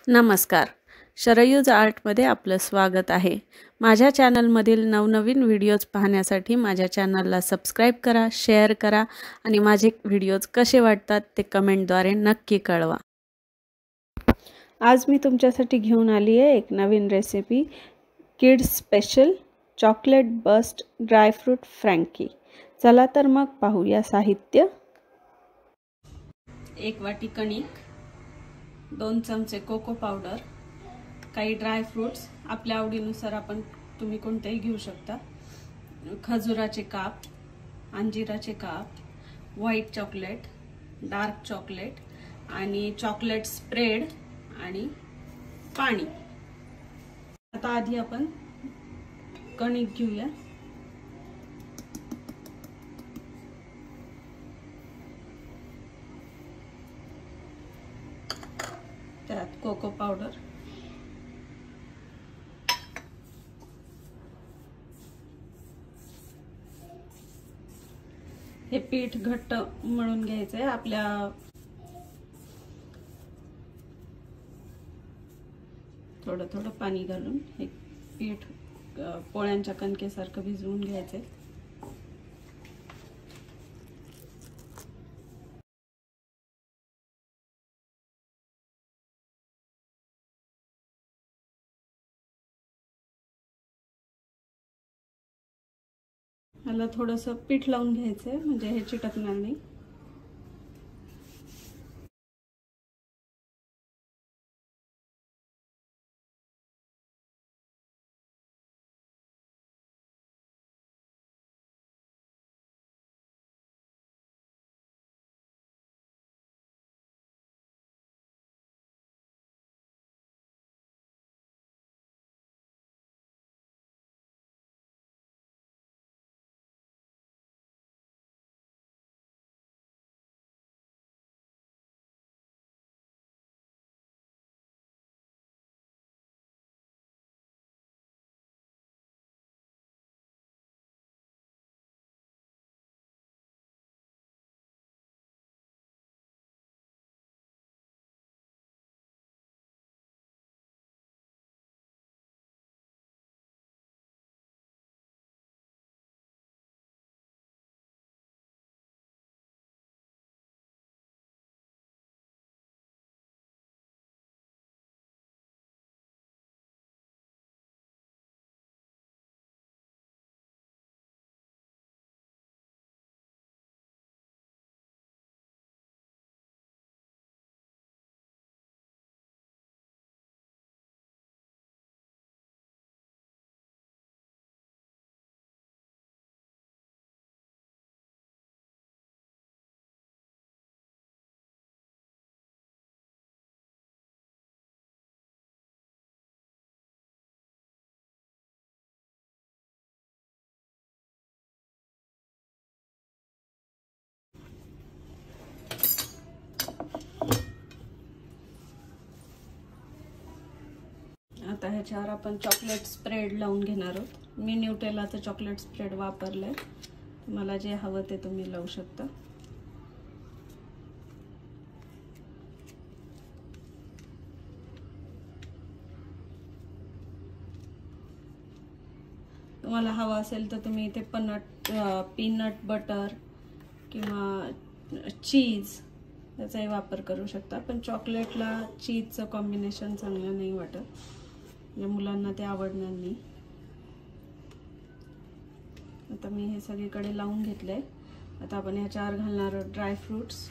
नमस्कार. शरयूज आर्टमध्ये आपलं स्वागत आहे. माझ्या चॅनलमधील नवनवीन व्हिडिओज पाहण्यासाठी माझ्या चॅनलला सबस्क्राईब करा, शेअर करा आणि माझे व्हिडिओज कसे वाटतात ते कमेंटद्वारे नक्की कळवा. आज मी तुमच्यासाठी घेऊन आली आहे एक नवीन recipe, kids special chocolate burst dry fruit frankie. चला तर मग पाहूया साहित्य. 1 वाटी कणिक, 2 चमचे कोको पावडर, काही ड्रायफ्रूट्स आपल्या आवडीनुसार तुम्ही कोणतेही घेऊ शकता, खजुराचे काप, अंजिराचे काप, व्हाईट चॉकलेट, डार्क चॉकलेट आणि चॉकलेट स्प्रेड आणि पाणी. आता आधी आपण कणिक घेऊया. त्यात कोको पावडर, हे पीठ घट्ट मळून घ्यायचंय. आपल्या थोडं थोडं पाणी घालून हे पीठ पोळ्यांच्या कणकेसारखं भिजवून घ्यायचंय. मला थोडंसं पीठ लावून घ्यायचंय म्हणजे हे चिटकणार नाही. आता ह्याच्यावर आपण चॉकलेट स्प्रेड लावून घेणार आहोत. मी न्यूटेलाचं चॉकलेट स्प्रेड वापरलंय. तुम्हाला जे हवं ते तुम्ही लावू शकता. तुम्हाला हवं असेल तर तुम्ही इथे पीनट बटर किंवा चीज याचाही वापर करू शकता. पण चॉकलेटला चीजचं कॉम्बिनेशन चांगलं नाही वाटत, म्हणजे मुलांना ते आवडणार नाही. आता मी हे सगळीकडे लावून घेतलंय. आता आपण ह्याच्यावर घालणार ड्रायफ्रूट्स.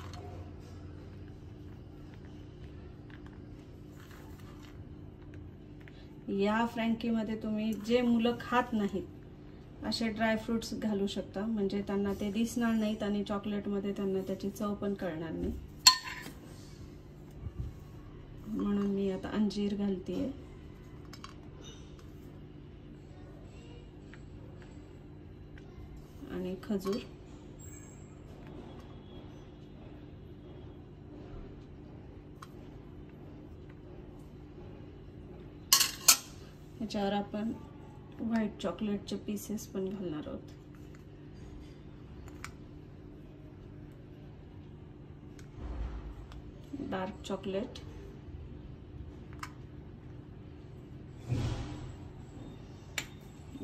या फ्रँकीमध्ये तुम्ही जे मुलं खात नाहीत असे ड्रायफ्रूट्स घालू शकता, म्हणजे त्यांना ते दिसणार नाहीत आणि चॉकलेटमध्ये त्यांना त्याची चव पण कळणार नाही. म्हणून मी आता अंजीर घालतेय. आणि खजूर. ह्याच्यावर आपण व्हाईट चॉकलेटचे पीसेस पण घालणार आहोत. डार्क चॉकलेट,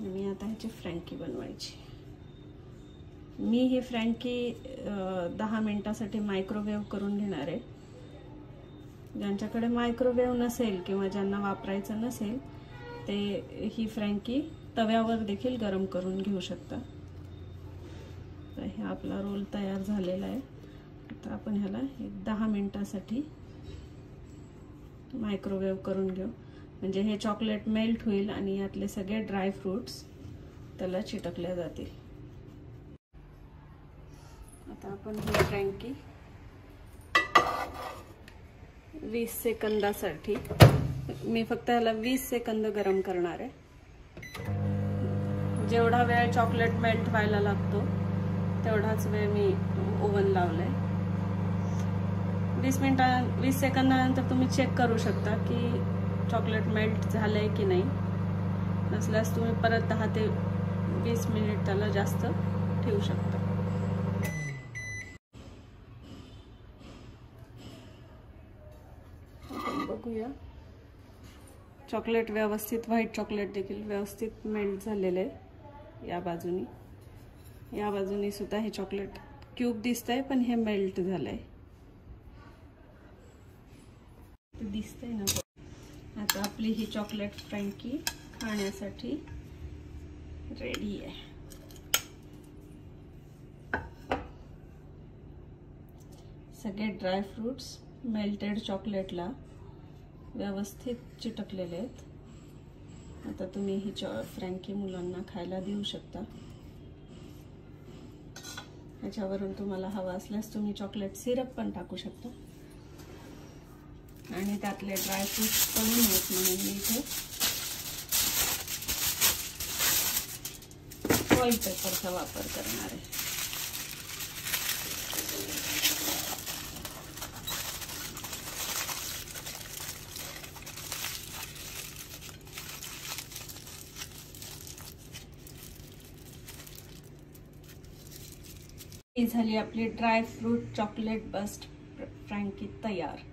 आणि आता ह्याची फ्रँकी बनवायची. मी ही फ्रँकी 10 मिनिटासाठी मायक्रोवेव्ह करून घेणार आहे. ज्यांच्याकडे मायक्रोवेव्ह नसेल किंवा ज्यांना वापरायचं नसेल ते ही फ्रँकी तव्यावर देखील गरम करून घेऊ शकता. तर हे आपला रोल तयार झालेला आहे. आता आपण ह्याला 10 मिनिटासाठी मायक्रोवेव्ह करून घेऊ, म्हणजे हे चॉकलेट मेल्ट होईल आणि यातले सगळे ड्राय फ्रूट्स त्याला चिटकल्या जातील. आता आपण ही फ्रँकी 20 सेकंदासाठी, मी फक्त ह्याला 20 सेकंद गरम करणार आहे. जेवढा वेळ चॉकलेट मेल्ट व्हायला लागतो तेवढाच वेळ मी ओव्हन लावलाय. 20 सेकंदानंतर तुम्ही चेक करू शकता की चॉकलेट मेल्ट झालंय की नाही. नसल्यास तुम्ही परत 10 ते 20 मिनिट त्याला जास्त ठेवू शकता. आपण बघूया, चॉकलेट व्यवस्थित, व्हाईट चॉकलेट देखील व्यवस्थित मेल्ट झालेले आहे. या बाजूनी सुद्धा हे चॉकलेट क्यूब दिसतंय, पण हे मेल्ट झालंय, दिसतंय ना. आता आपली ही चॉकलेट फ्रँकी खाण्यासाठी रेडी आहे. सगळे ड्राय फ्रूट्स मेल्टेड चॉकलेटला व्यवस्थित चिटकलेले आहेत. आता तुम्ही ही फ्रँकी मुलांना खायला देऊ शकता. ह्याच्यावरून तुम्हाला हवा असल्यास तुम्ही चॉकलेट सिरप पण टाकू शकता. आणि त्यातले ड्राय फ्रूट्स पडू नयेत म्हणून मी इथे फॉइल पेपरचा वापर करणार आहे. ही झाली आपली dry fruit chocolate burst frankie तयार.